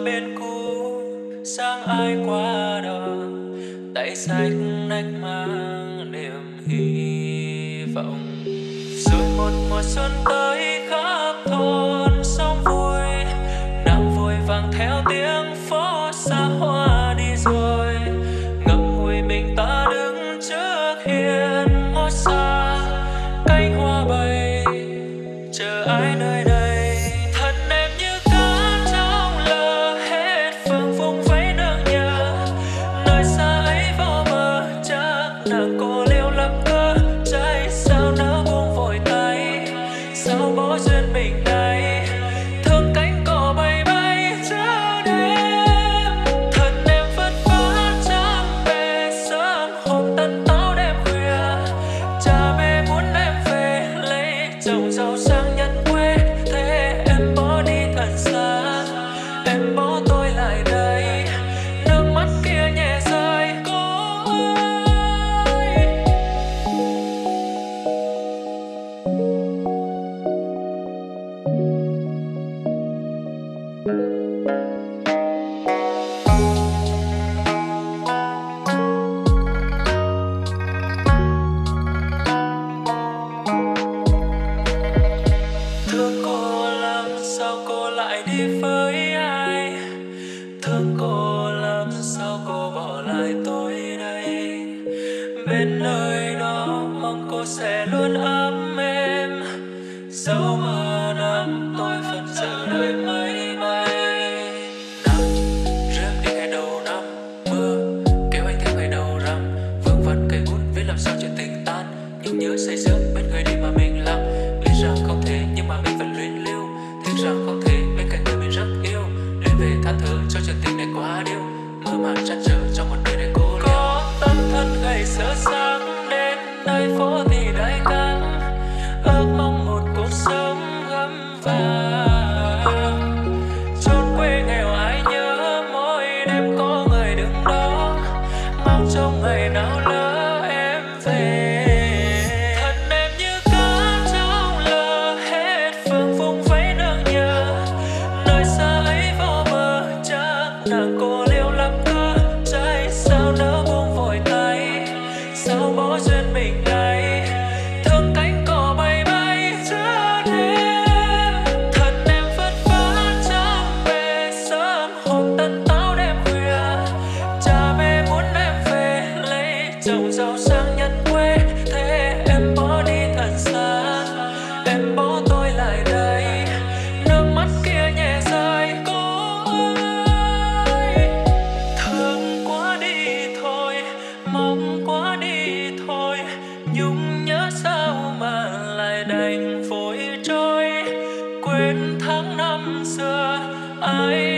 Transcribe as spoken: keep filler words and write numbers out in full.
bên cũ, sáng ai qua đó tay sách nách mang niềm hy vọng. Rồi một mùa xuân tới khắp thôn sống vui, nàng vội vàng theo tiếng phố xa hoa đi rồi. Ngậm ngùi mình ta đứng trước hiên ngó xa, cánh hoa bay chờ ai nơi đây. Thân em như cá trong lờ hết phương vùng vẫy nương nhớ, nơi xa ấy vào bờ chắc nàng cô liêu lắm cơ. Trái sao nỡ buông vội tay, sao bỏ duyên mình đây, thương cánh cỏ bay bay chờ đêm. Thân em vất vả chẳng về sớm hôm tân táo đêm khuya, cha mẹ muốn em về lấy chồng giàu sang nhân quê. Thế em bỏ đi thật xa, em bỏ tôi lại đây, nước mắt kia nhẹ rơi cô ơi. Thương cô lắm sao cô lại đi với ai, thương cô lắm sao cô bỏ lại tôi đây. Bên nơi đó mong cô sẽ luôn ấm êm, dẫu mưa nắng tôi vẫn chờ đợi mây bay. Nắng rớt đi ngày đầu năm, mưa kéo anh theo ngày đầu rằm. Vương vấn cây bút viết làm sao chuyện tình tan, nhung nhớ say sớt bên người đi mà mình lặng. Biết rằng không thể nhưng mà mình vẫn luyến lưu, tiếc rằng không thể bên cạnh người mình rất yêu. Lên về than thở cho chuyện tình này quá điêu, mơ màng trăn trở trong một đời này cô liêu. Có tấm thân gầy sơ sáng đến nơi phố thì đáy căng, ước mong một cuộc sống gấm vàng. Chốn quê nghèo ai nhớ mỗi đêm có người đứng đó, mong trong ngày nào lỡ em về. Thân em như cá trong lờ hết phương vùng vẫy nương nhớ, nơi xa ấy vào bờ chắc nàng cô liêu lắm cơ. Trái sao nỡ buông vội tay, sao bỏ duyên mình đây, thương cánh cỏ bay bay chờ đêm. Thân em vất vả chẳng về sớm hôm tân táo đêm khuya, cha mẹ muốn em về lấy chồng giàu sang nhân quê. Thế em bỏ đi thật xa, em bỏ tôi lại đây, nước mắt kia nhẹ rơi cô ơi. Thương quá đi thôi, mong quá đi thôi, nhung nhớ sao mà lại đành vội trôi. Quên tháng năm xưa ai